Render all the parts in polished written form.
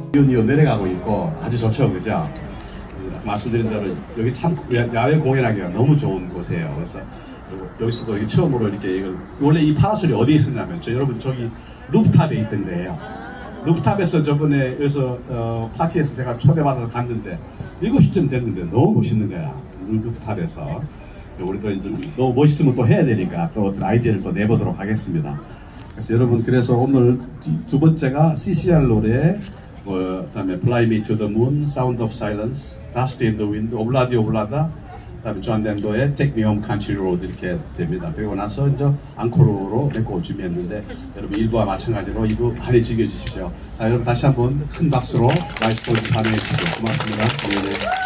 이어 내려가고 있고 아주 좋죠, 그죠? 말씀드린 대로 여기 참 야외 공연하기가 너무 좋은 곳이에요. 그래서 여기서도 이렇게 처음으로 이렇게 이걸 원래 이 파라솔이 어디에 있었냐면 여러분 저기 루프탑에 있던 데예요. 루프탑에서 저번에 여기서 파티에서 제가 초대받아서 갔는데 7시쯤 됐는데 너무 멋있는 거야. 루프탑에서. 우리도 이제 너무 멋있으면 또 해야 되니까 또 어떤 아이디어를 또 내보도록 하겠습니다. 그래서 여러분, 그래서 오늘 두 번째가 CCR 노래, 그다음에 Fly Me to the Moon, Sound of Silence, Dust in the Wind, 오블라디 오블라다, 그다음에 존 덴버의 Take Me Home Country Road 이렇게 됩니다. 그리고 나서 이제 앙코르로 レコを 준비했는데 여러분 1부와 마찬가지로 2부 많이 즐겨주십시오. 자, 여러분 다시 한번 큰 박수로 마이스터 반응해 주십시오. 고맙습니다. 네.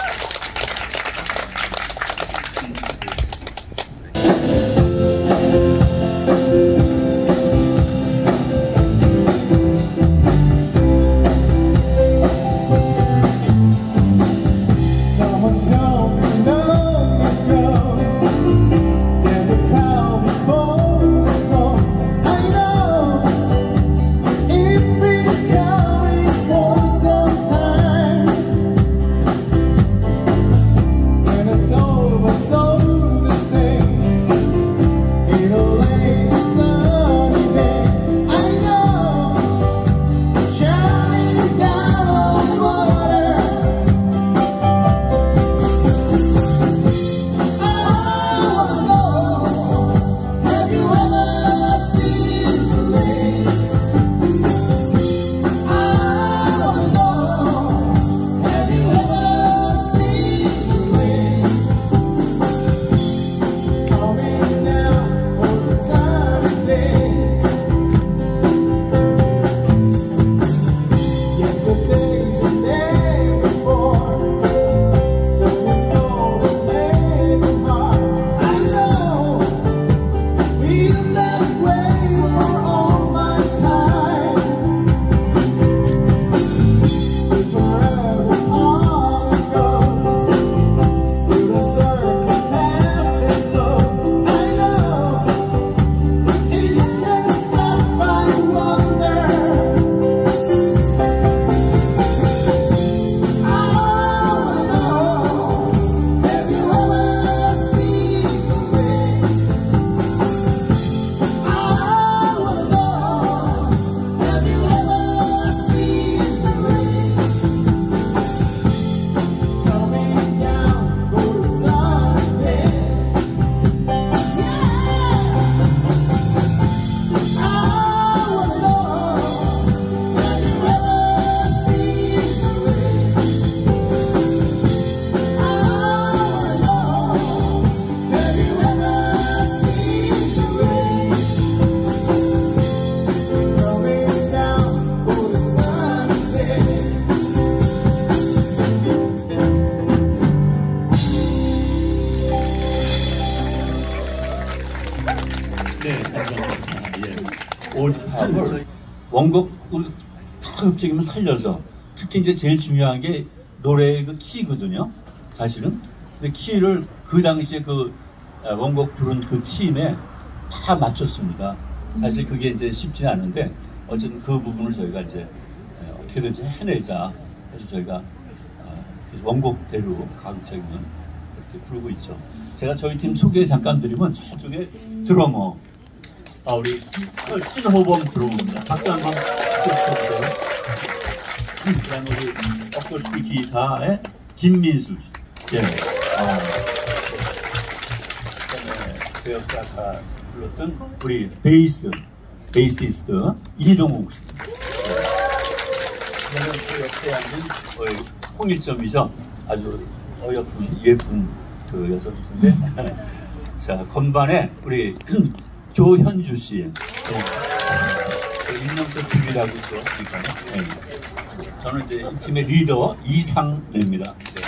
올팝을 원곡으로 다 흡적이면 살려서, 특히 이제 제일 중요한 게 노래의 그 키거든요. 사실은. 근데 키를 그 당시에 그 원곡 부른 그 키에 다 맞췄습니다. 사실 그게 이제 쉽지 않은데 어쨌든 그 부분을 저희가 이제 어떻게든지 해내자 해서 저희가 원곡대로 가급적이면 이렇게 부르고 있죠. 제가 저희 팀 소개 잠깐 드리면 저쪽에 드러머 우리 신호범 드러머입니다. 박수 한번 쳐주세요. 그다음에 우리 어쿠스틱 기타의 김민수 씨. 네. 그다음에 제가 아까 불렀던 우리 베이시스트 이동욱 씨. 저는 그 옆에 앉은 홍일점이죠. 아주 어여쁜 예쁜 그 여성이신데 자, 건반에 우리 조현주 씨, 인명적 주기라고 있죠. 네. 저는 이제 이 팀의 리더 이상래입니다. 네.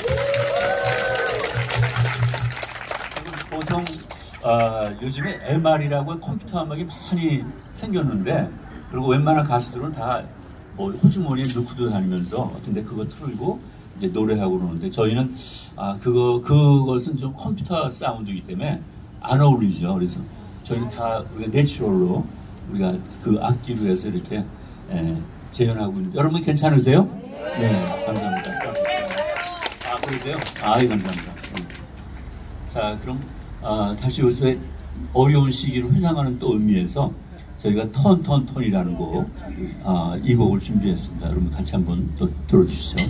보통 요즘에 MR이라고 컴퓨터 음악이 많이 생겼는데, 그리고 웬만한 가수들은 다 뭐 호주머니에 넣고도 다니면서 어떤데 그거 틀고 이제 노래하고 그러는데, 저희는 그것은 좀 컴퓨터 사운드이기 때문에 안 어울리죠. 그래서 저희는 다 우리가 내추럴로 우리가 그 악기로 해서 이렇게 재현하고 있는. 여러분 괜찮으세요? 네, 감사합니다. 아, 그러세요? 아, 예, 감사합니다. 자, 그럼 다시 요새 어려운 시기를 회상하는 또 의미에서 저희가 턴이라는 곡, 이 곡을 준비했습니다. 여러분 같이 한번 또 들어주시죠.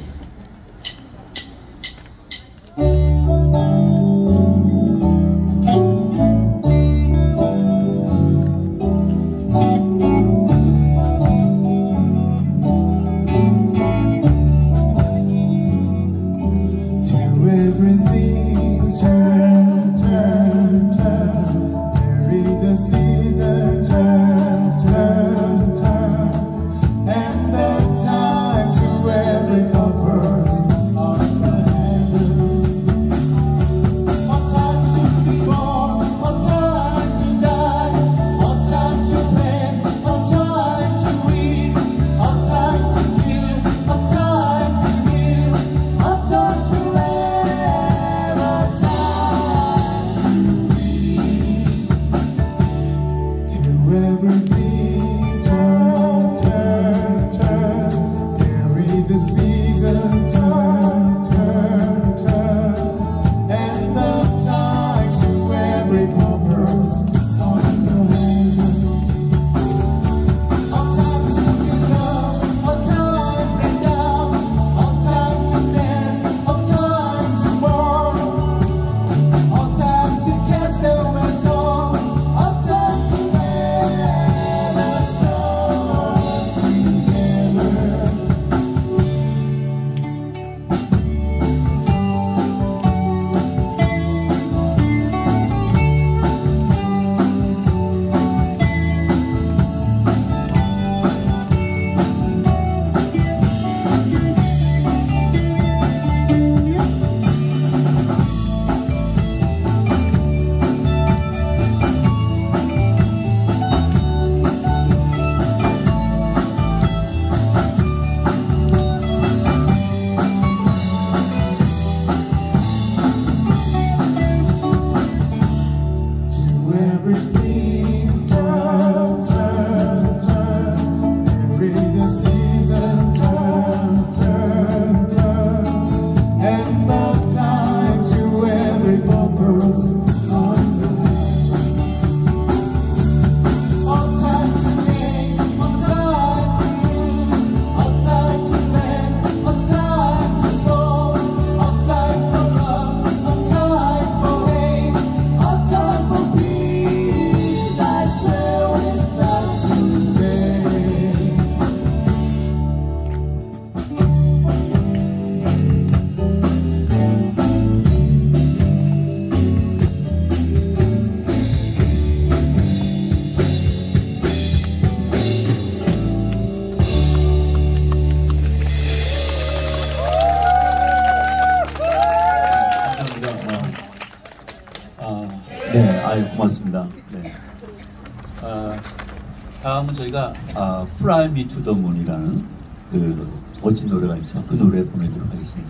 고맙습니다. 네. 다음은 저희가 Fly Me to the Moon이라는 그 멋진 노래가 있죠. 그 노래 보내도록 하겠습니다.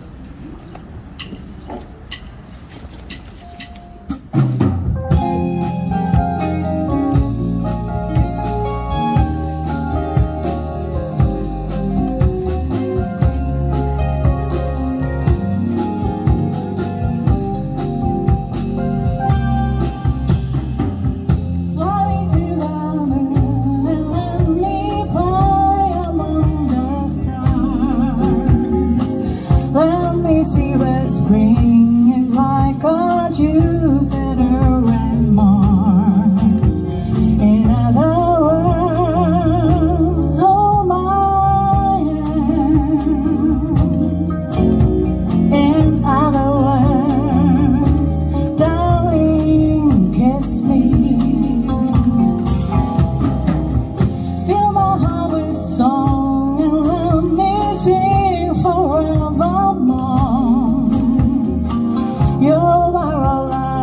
You are all I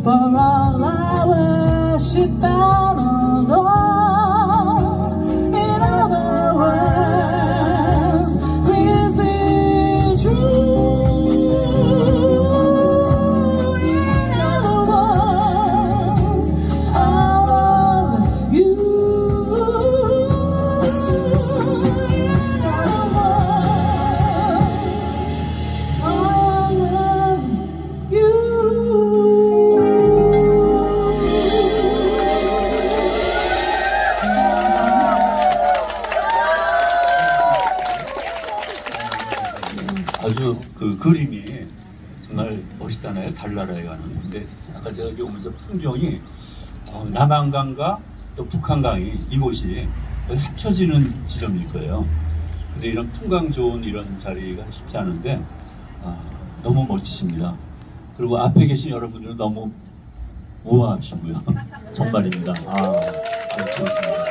For all I worship and adore. In other words, please be true. In other words, I love you. In other words, I love you. 아주 그 그림이 정말 멋있잖아요. 달나라에 가는. 근데 아까 제가 여기 오면서 풍경이 남한강과 또 북한강이 이곳이 거의 합쳐지는 지점일 거예요. 근데 이런 풍광 좋은 이런 자리가 쉽지 않은데 너무 멋지십니다. 그리고 앞에 계신 여러분들은 너무 우아하시고요. 정말입니다. 좋습니다.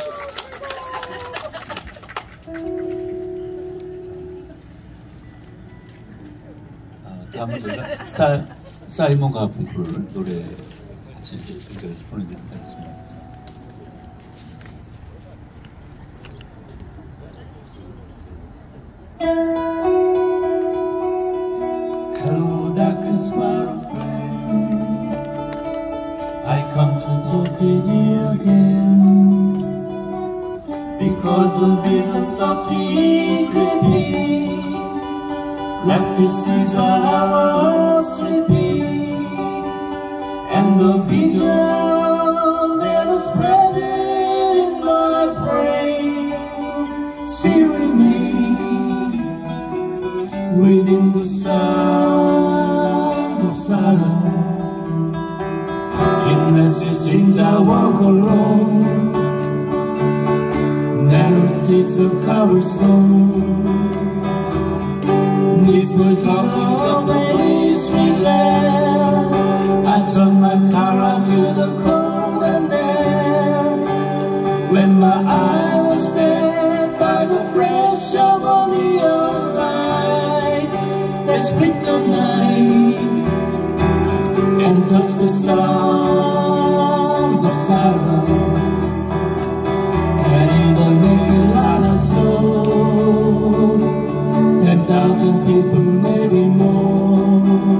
다음은 저희가 사이먼 가펑클을 노래 같이 연결해서 보내드리도록 하겠습니다. Hello, darkness, my old friend. I come to talk with you again. Because the vision stopped to creeping, like the seas are sleeping, and the vision that is spreading in my brain, searing me within the sound of sorrow. In messy scenes I walk alone, narrow streets of cobblestone. This would come from the place we left. I turn my car out to the cold and damp. When my eyes are stared by the fresh of a neon light that split the night and touch the sound of sorrow. And in the naked light of soul, 10,000 people, maybe more.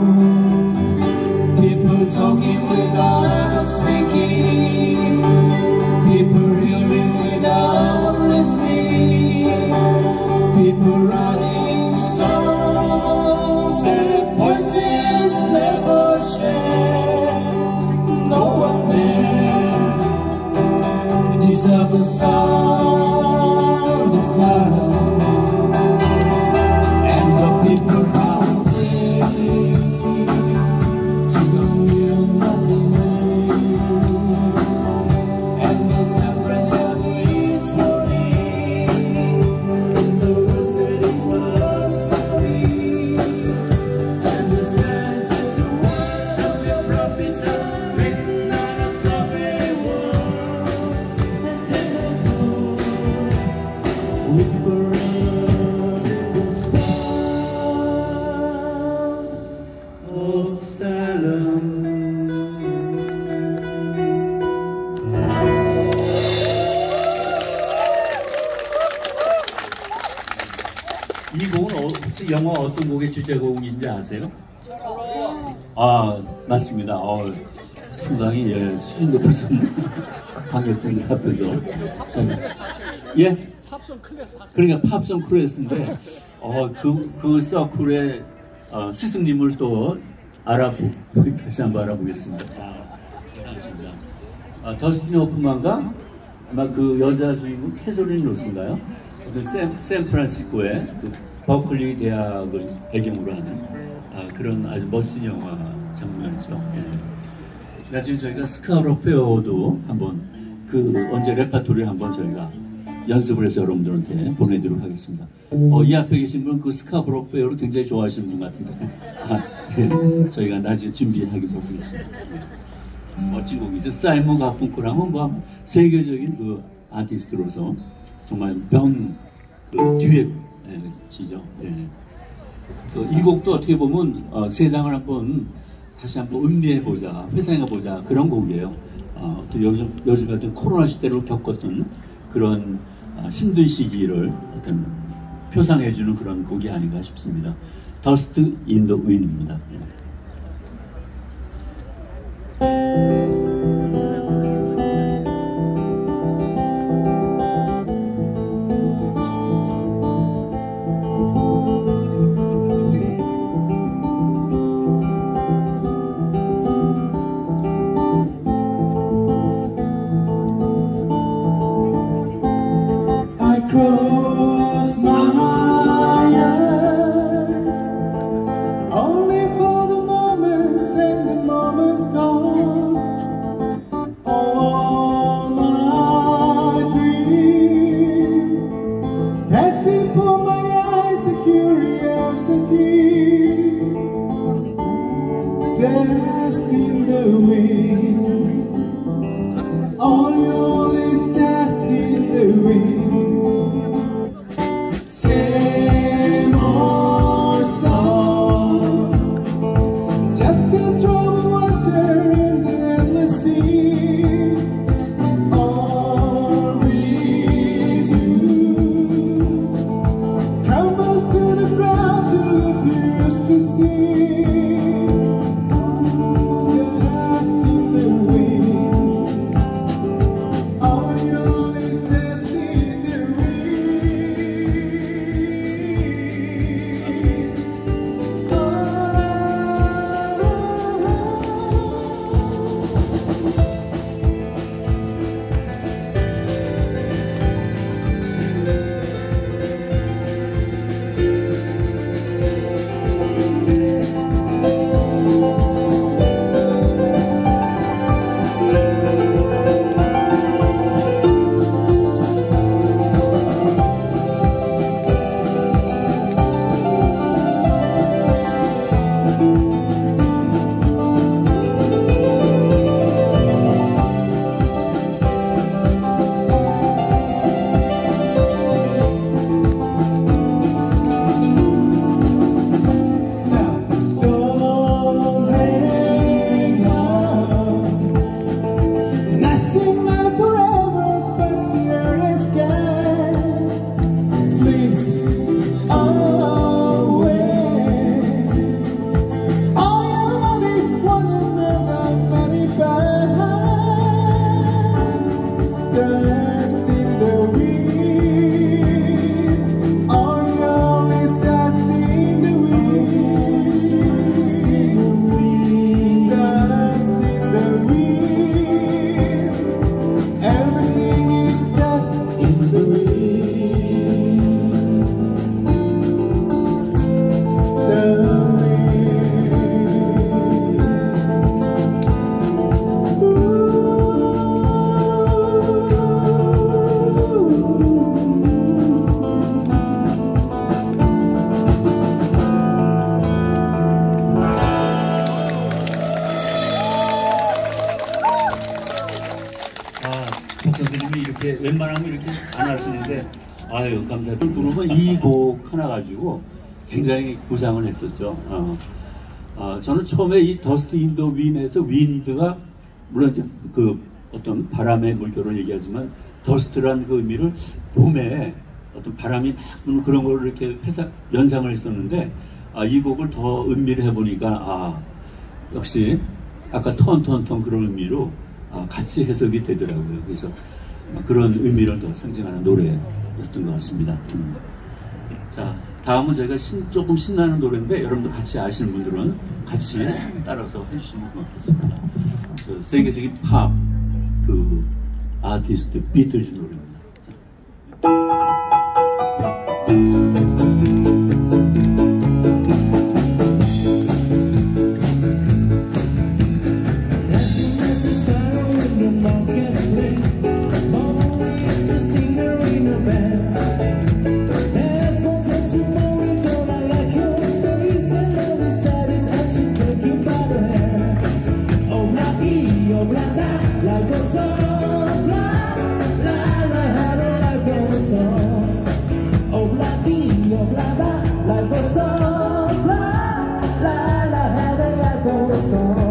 People talking without speaking, people hearing without listening, people writing songs that voices never share. No one there deserves the sound of sorrow. People are free to go near nothing, and the sunrise of its morning, and the words that it was for me, and the signs of the words of your prophets are written on a subway wall, and tender whispering. 이 곡은 혹시 영화 어떤 곡의 주제곡인지 아세요? 맞습니다. 상당히 수준 높으신 관객분들 앞에서 팝송 클래스. 그러니까 팝송 클래스인데 그 서클의 스승님을 또 다시 한번 알아보겠습니다. 대단하십니다. 더스틴 호프만과 아마 그 여자 주인공 캐서린 로스인가요? 샌프란시스코의 그 버클리 대학을 배경으로 하는 그런 아주 멋진 영화 장면이죠. 나중에 저희가 스카우러 페어도 한번 언제 레파토리를 한번 저희가 연습을 해서 여러분들한테 보내드리도록 하겠습니다. 이 앞에 계신 분은 그 스카우러 페어를 굉장히 좋아하시는 분 같은데 저희가 나중에 준비하게 보겠습니다. 멋진 곡이죠. 사이먼 가펑클하면 뭐 세계적인 그 아티스트로서 정말 듀엣이죠. 이 곡도 어떻게 보면 세상을 한번 다시 한번 음미해보자, 회상해보자 그런 곡이에요. 또 요즘 같은 코로나 시대를 겪었던 그런 힘든 시기를 어떤 표상해주는 그런 곡이 아닌가 싶습니다. Dust in the Wind입니다. Close my eyes, only for the moments, and the moments gone. All my dreams pass before my eyes, a curiosity, dust in the wind. All your is dust in the wind. Same old song, just a drop of water in the endless sea. All we do crumbles to the ground till it appears to see. Dust in the wind, all your is dust in the wind. 선생님이 이렇게 웬만하면 이렇게 안 하시는데 아유 감사합니다. 그룹은 이 곡 하나 가지고 굉장히 구상을 했었죠. 저는 처음에 이 더스트 인 더 윈에서 윈드가 물론 이제 그 어떤 바람의 물결을 얘기하지만 더스트라는 그 의미를 봄에 어떤 바람이 막 부는 그런 걸 이렇게 연상을 했었는데 이 곡을 더 음미를 해보니까 역시 아까 턴 그런 의미로 같이 해석이 되더라고요. 그래서 그런 의미를 더 상징하는 노래였던 것 같습니다. 자, 다음은 저희가 조금 신나는 노래인데 여러분들 같이 아시는 분들은 같이 따라서 해주시면 고맙겠습니다. 저 세계적인 팝 그 아티스트 비틀즈 노래입니다. Like the sun, la la la la, the light goes on.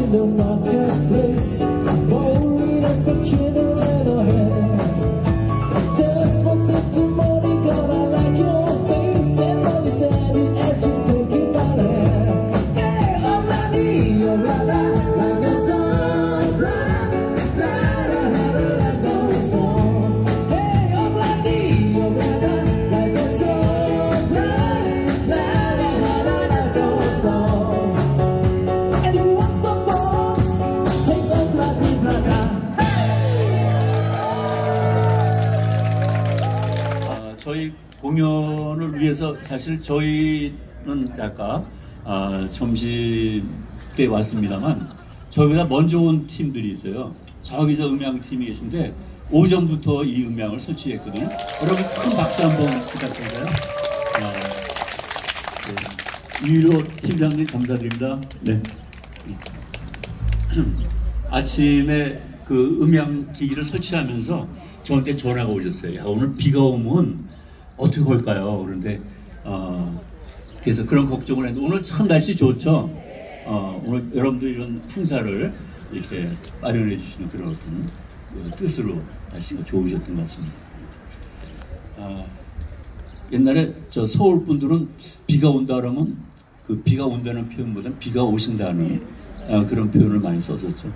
in the marketplace, bowling and fortune and a hand. There's one said to Monica, I like your face, and Molly said it as you take it by the hand. Hey, oh, la la la la, like a song, la la la la, like a song. Hey, oh, la la la, like a song, la la la la, like a song. And if you want some more, take that bloody bloody. 저희 공연을 위해서 사실 저희는 아까 점심 때 왔습니다만 저희보다 먼저 온 팀들이 있어요. 저기서 음향팀이 계신데 오전부터 이 음향을 설치했거든요. 여러분 큰 박수 한번 부탁드릴까요? 유일호 팀장님 감사드립니다. 네. 아침에 그 음향 기기를 설치하면서 저한테 전화가 오셨어요. 야, 오늘 비가 오면 어떻게 할까요? 그런데 그래서 그런 걱정을 했는데 오늘 참 날씨 좋죠. 오늘 여러분들 이런 행사를 이렇게 마련해 주시는 그런 뜻으로 날씨가 좋으셨던 것 같습니다. 옛날에 저 서울 분들은 비가 온다 그러면 그 비가 온다는 표현보다는 비가 오신다는 그런 표현을 많이 썼었죠.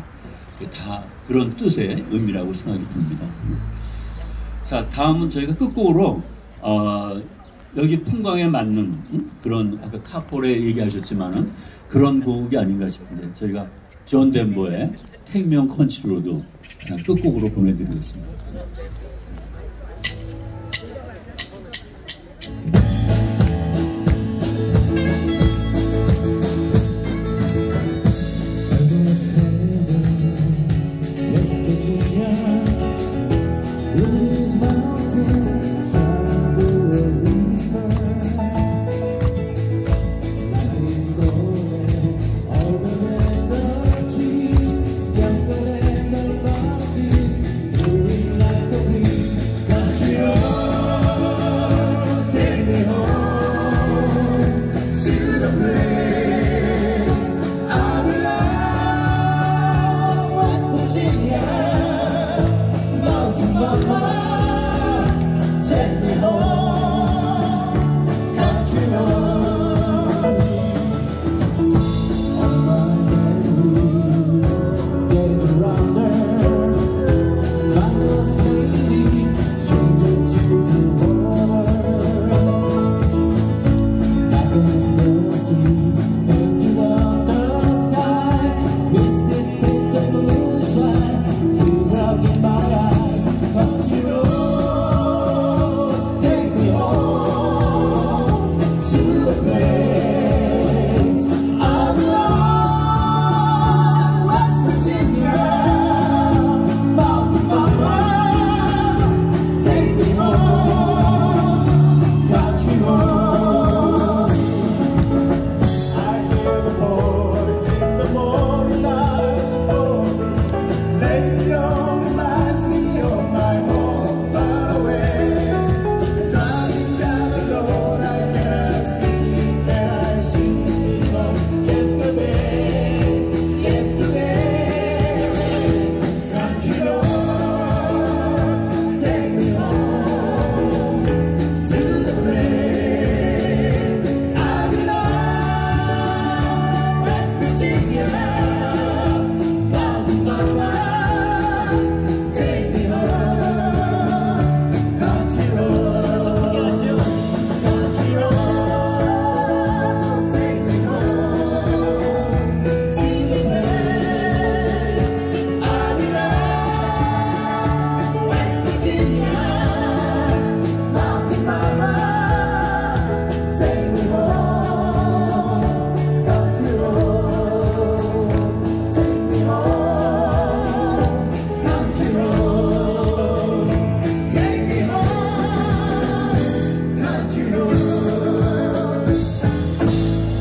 다 그런 뜻의 의미라고 생각이 듭니다. 자, 다음은 저희가 끝곡으로 여기 풍광에 맞는 그런 아까 카폴에 얘기하셨지만은 그런 곡이 아닌가 싶은데 저희가 존 덴버의 Take Me on Country Road 끝곡으로 보내드리겠습니다.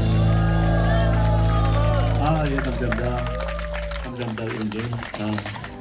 감사합니다. 감사합니다, 여러분들.